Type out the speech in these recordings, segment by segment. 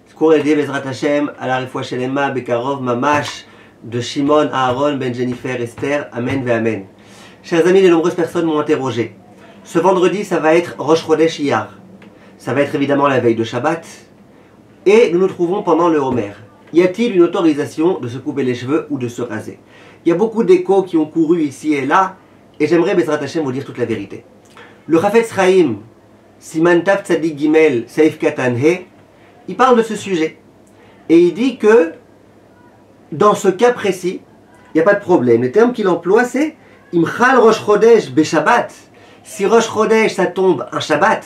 ce qu'on a dit Bezrat Hashem à la Refoua Shelema Bekarov Mamash de Shimon, Aaron, Ben Jennifer, Esther, Amen ve Amen. Chers amis, de nombreuses personnes m'ont interrogé. Ce vendredi, ça va être Rosh Chodesh Iyar. Ça va être évidemment la veille de Shabbat. Et nous nous trouvons pendant le Homer. Y a-t-il une autorisation de se couper les cheveux ou de se raser? Il y a beaucoup d'échos qui ont couru ici et là, et j'aimerais Bezrat Hashem vous dire toute la vérité. Le Chafetz Chaim, Siman Tav Tzadik Gimel, Seif Katan He, il parle de ce sujet. Et il dit que, dans ce cas précis, il n'y a pas de problème. Le terme qu'il emploie, c'est Imchal Rosh Chodesh Be Shabbat. Si Rosh Chodesh, ça tombe un Shabbat,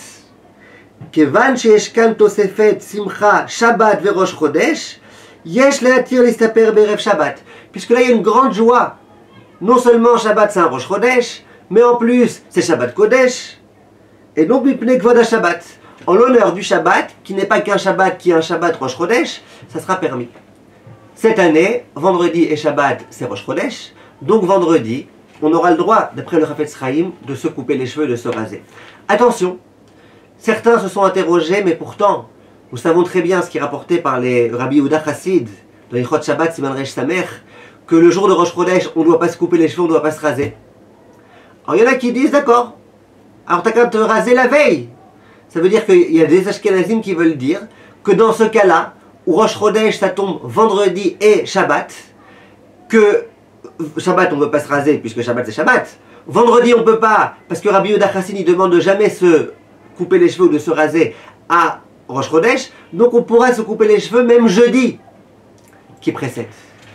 Kevan Sheeshkan Tosefet Simcha Shabbat Ve Rosh Chodesh, Yesh Leatir Listaper Berev Shabbat. Puisque là, il y a une grande joie. Non seulement Shabbat, c'est un Rosh Chodesh, mais en plus, c'est Shabbat Kodesh. Et donc, Mipnei Kvod Shabbat. En l'honneur du Shabbat, qui n'est pas qu'un Shabbat, qui est un Shabbat Rosh Chodesh, ça sera permis. Cette année, vendredi et Shabbat, c'est Rosh Chodesh. Donc, vendredi, on aura le droit, d'après le Chafetz Chaim, de se couper les cheveux et de se raser. Attention, certains se sont interrogés, mais pourtant, nous savons très bien ce qui est rapporté par les Rabbi Yehuda Chassid, dans les Chod Shabbat, Siman Resh Samer, que le jour de Rosh Chodesh, on ne doit pas se couper les cheveux, on ne doit pas se raser. Alors, il y en a qui disent, d'accord, alors t'as qu'à te raser la veille. Ça veut dire qu'il y a des Ashkenazim qui veulent dire que dans ce cas-là, où Rosh Chodesh, ça tombe vendredi et Shabbat, que Shabbat, on ne veut pas se raser, puisque Shabbat, c'est Shabbat. Vendredi, on ne peut pas, parce que Rabbi Yehuda Chassid, il demande de jamais se couper les cheveux ou de se raser à Rosh Chodesh, donc on pourra se couper les cheveux même jeudi, qui précède.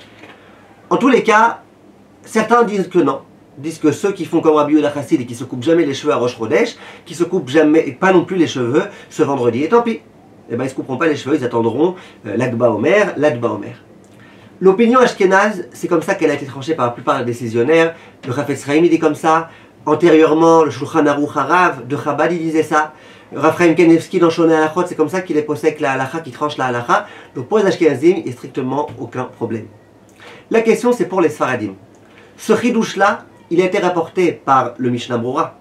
En tous les cas, certains disent que non, disent que ceux qui font comme Rabbi Yehuda Chassid et qui se coupent jamais les cheveux à Rosh Chodesh, qui se coupent jamais, et pas non plus les cheveux ce vendredi, et tant pis, eh ben, ils ne se couperont pas les cheveux, ils attendront l'Akba Omer, l'Akba Omer. L'opinion ashkénaze, c'est comme ça qu'elle a été tranchée par la plupart des décisionnaires. Le Chafetz Chaim dit comme ça. Antérieurement, le Shulchan Aruch Harav de Chabad, il disait ça. Rav Chaim Kanevski dans Shoneh Halachot, c'est comme ça qu'il est possèque la halacha, qui tranche la halacha. Donc pour les ashkénazim, il n'y a strictement aucun problème. La question, c'est pour les Sfaradim. Ce chidouche-là, il a été rapporté par le Mishnah Brura.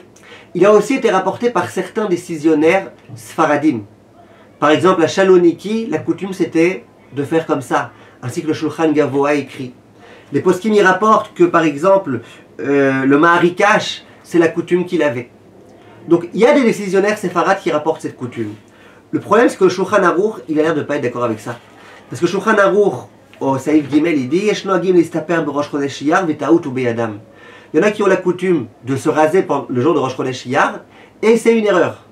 Il a aussi été rapporté par certains décisionnaires Sfaradim. Par exemple, à Shaloniki, la coutume c'était de faire comme ça, ainsi que le Shulchan Gavoa écrit. Les poskim y rapportent que, par exemple, le Maharikash, c'est la coutume qu'il avait. Donc, il y a des décisionnaires séfarades qui rapportent cette coutume. Le problème, c'est que le Shulchan Aruch, il a l'air de ne pas être d'accord avec ça. Parce que le Shulchan Aruch, au Saïf Gimel, il dit Yesh noagim listaper berosh chodesh iyar v'taout ou beyadam. Il y en a qui ont la coutume de se raser le jour de Rosh Chodesh Iyar, et c'est une erreur.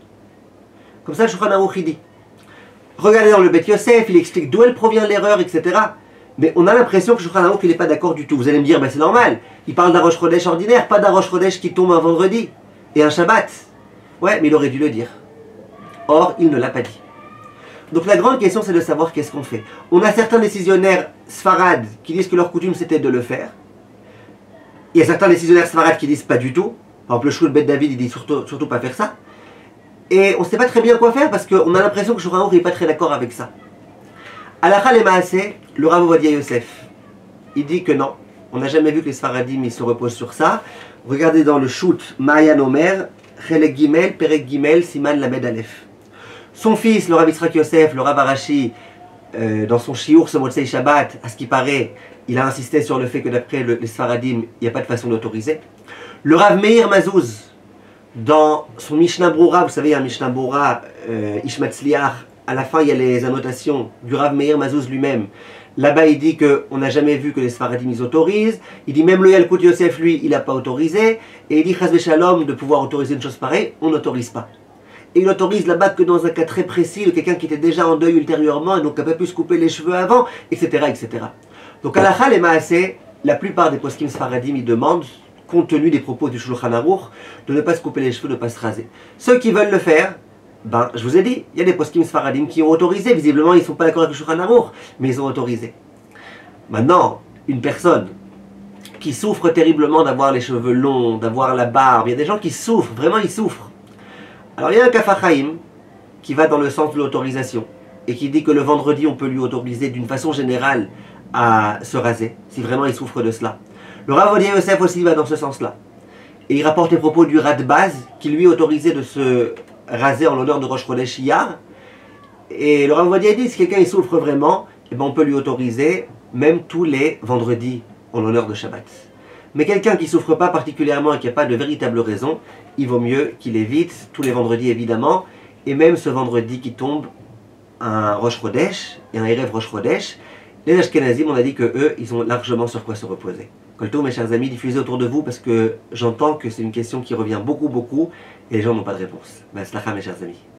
Comme ça, le Shulchan Aruch, il dit. Regardez dans le Bet Yosef, il explique d'où elle provient l'erreur, etc. Mais on a l'impression que Shulchan Aruch, il n'est pas d'accord du tout. Vous allez me dire, ben c'est normal. Il parle d'un Rosh Chodesh ordinaire, pas d'un Rosh Chodesh qui tombe un vendredi et un Shabbat. Ouais, mais il aurait dû le dire. Or, il ne l'a pas dit. Donc la grande question, c'est de savoir qu'est-ce qu'on fait. On a certains décisionnaires sfarades qui disent que leur coutume, c'était de le faire. Il y a certains décisionnaires sfarades qui disent pas du tout. Par exemple, le Shloul Bet David, il dit surtout pas faire ça. Et on ne sait pas très bien quoi faire parce qu'on a l'impression que Shulchan Aruch n'est pas très d'accord avec ça. Halakha le Maaseh, le Rav Ovadia Yosef, il dit que non, on n'a jamais vu que les Sfaradim ils se reposent sur ça. Regardez dans le Shoot Maayan Omer, Chelek Gimel, Perek Gimel, Siman Lamed Aleph. Son fils, le Rav Yitzhak Yosef, le Rav Arashi, dans son Shiur ce Motzei Shabbat, à ce qui paraît, il a insisté sur le fait que d'après les Sfaradim, il n'y a pas de façon d'autoriser. Le Rav Meir Mazouz, dans son Mishnah Brura, vous savez, un Mishnah Brura, Ishmatzliach, à la fin il y a les annotations du Rav Meir Mazouz lui-même. Là-bas il dit qu'on n'a jamais vu que les Sfaradim ils autorisent. Il dit même le Yalkut Yosef lui, il n'a pas autorisé. Et il dit Chas v'Shalom de pouvoir autoriser une chose pareille, on n'autorise pas. Et il autorise là-bas que dans un cas très précis de quelqu'un qui était déjà en deuil ultérieurement et donc qui n'a pas pu se couper les cheveux avant, etc. etc. Donc à la Chal et Maaseh, la plupart des poskim Sfaradim ils demandent, compte tenu des propos du Shulchan Aruch, de ne pas se couper les cheveux, de ne pas se raser. Ceux qui veulent le faire, ben, je vous ai dit, il y a des poskim Sfaradim qui ont autorisé, visiblement ils ne sont pas d'accord avec le Shulchan Aruch, mais ils ont autorisé. Maintenant, une personne qui souffre terriblement d'avoir les cheveux longs, d'avoir la barbe, il y a des gens qui souffrent, vraiment ils souffrent. Alors il y a un Kaf HaChaim qui va dans le sens de l'autorisation, et qui dit que le vendredi on peut lui autoriser d'une façon générale à se raser, si vraiment il souffre de cela. Le Rav Ovadia Yosef aussi va dans ce sens-là. Et il rapporte les propos du Radbaz, qui lui autorisait de se raser en l'honneur de Rosh Chodesh Iyar. Et le Rav Ovadia dit, si quelqu'un il souffre vraiment, eh ben on peut lui autoriser même tous les vendredis en l'honneur de Shabbat. Mais quelqu'un qui ne souffre pas particulièrement et qui n'a pas de véritable raison, il vaut mieux qu'il évite tous les vendredis évidemment, et même ce vendredi qui tombe un Rosh Chodesh et un Erev Rosh Chodesh. Les Ashkenazim, on a dit que eux, ils ont largement sur quoi se reposer. Kolto, mes chers amis, diffusez autour de vous parce que j'entends que c'est une question qui revient beaucoup, et les gens n'ont pas de réponse. Slachem, mes chers amis.